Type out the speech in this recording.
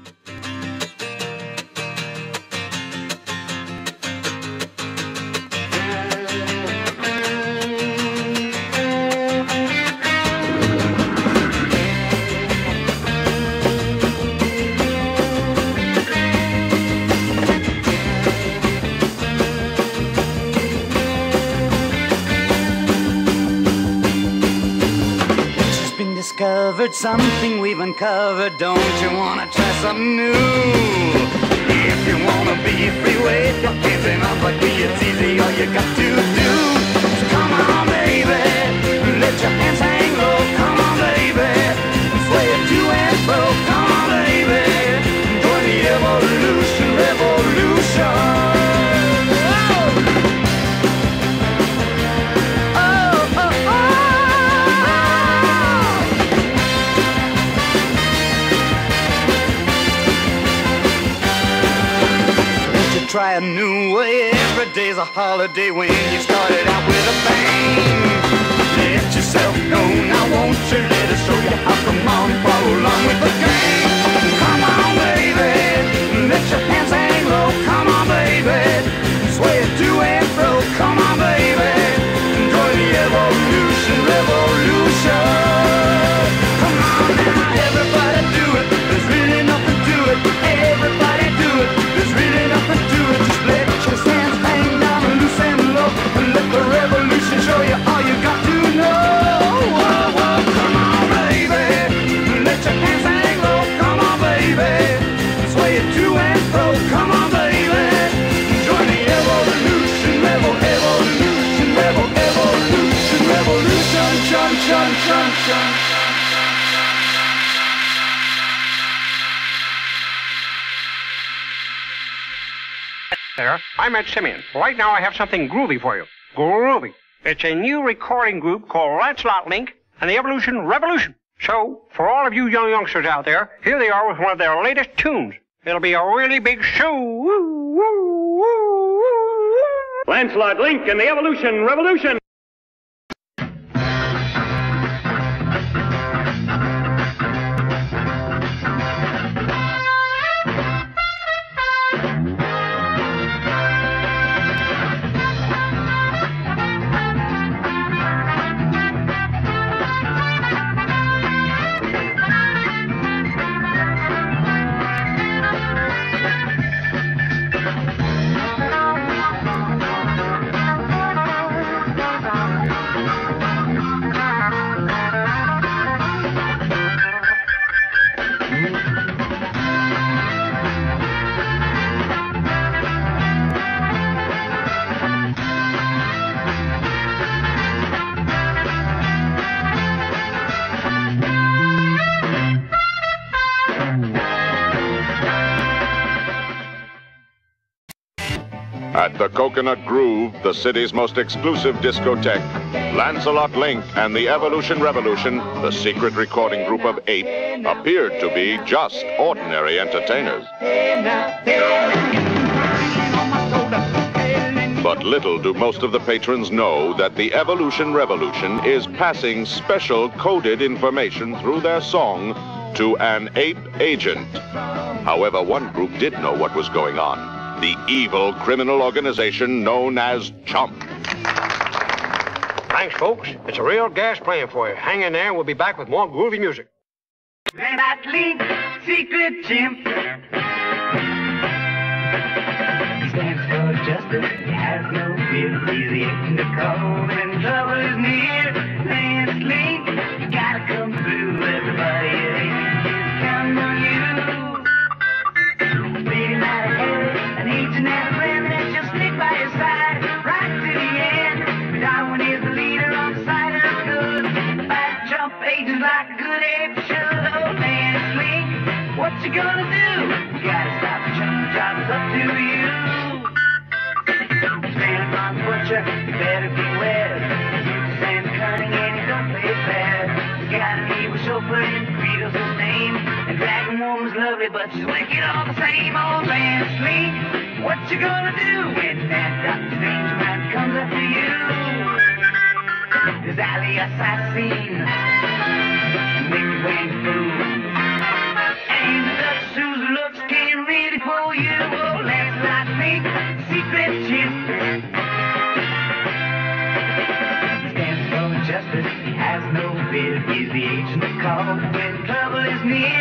Discovered something we've uncovered. Don't you wanna try something new? If you wanna be free, wave your hands and up like me. It's easy, all you got to do. So come on, baby, let your hands hang low. Come on, baby, sway it to and fro. Come on, baby, join the evolution, revolution. Try a new way, every day's a holiday when you started out with a bang. Let yourself know, now won't you let us show you how. Come on, follow along with the gang. Come on, baby, let your hands hang low. Come on, baby, sway it to and fro. Come on, baby, enjoy the evolution, revolution. Come on now, everybody do it, there's really nothing to it. Everybody do it, there's really nothing to it. Just let your hands hang down and loose and low, and let the revolution show you all you got to know. Whoa, whoa, come on, baby, let your hands hang low. Come on, baby, sway it to and fro. Come on, baby, join the evolution, evolution, evolution, revolution, chun, chun, chun, chun. There, I'm Ed Simeon. Right now I have something groovy for you. Groovy. It's a new recording group called Lancelot Link and the Evolution Revolution. So, for all of you young youngsters out there, here they are with one of their latest tunes. It'll be a really big show. Woo, woo, woo, woo. Lancelot Link and the Evolution Revolution. At the Coconut Groove, the city's most exclusive discotheque, Lancelot Link and the Evolution Revolution, the secret recording group of 8, appeared to be just ordinary entertainers. But little do most of the patrons know that the Evolution Revolution is passing special coded information through their song to an ape agent. However, one group did know what was going on. The evil criminal organization known as Chump. Thanks, folks. It's a real gas plan for you. Hang in there and we'll be back with more groovy music. Lancelot Link, secret chimp. He stands for justice, he has no fear. He's the agent of cold when trouble is near. Lancelot Link, you gotta come through. Everybody is counting on you. Leading out ahead, an agent and a friend that shall stick by your side right to the end. Darwin is the leader on the side of good. Fight Chump agents like a good ape should. Oh, Lancelot Link, what you gonna do? You gotta stop the Chump, the job is up to you. Stand upon the butcher, you better beware. He's Sam cunning and he don't play fair. He's got an evil chauffeur and Credo's his name. And Dragon Woman's lovely, but she's wicked all the same. Old Lancelot Link, what you gonna do when that Dr. Strange man comes up to you? There's Ali Assassin, and Mickey Wayne Fool, and the Dutch Susan answer. He has no fear. He's the agent called when trouble is near.